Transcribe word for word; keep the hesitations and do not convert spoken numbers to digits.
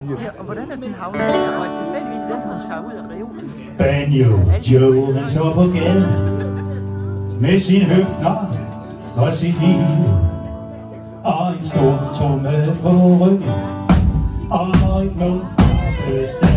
Ja, og hvordan er den havnet der? Og tilfældigvis den, hun tager ud af reolen. Banjo, Joe, han så på gaden med sin høfter og sit liv og en stor tromme på ryggen og en mund.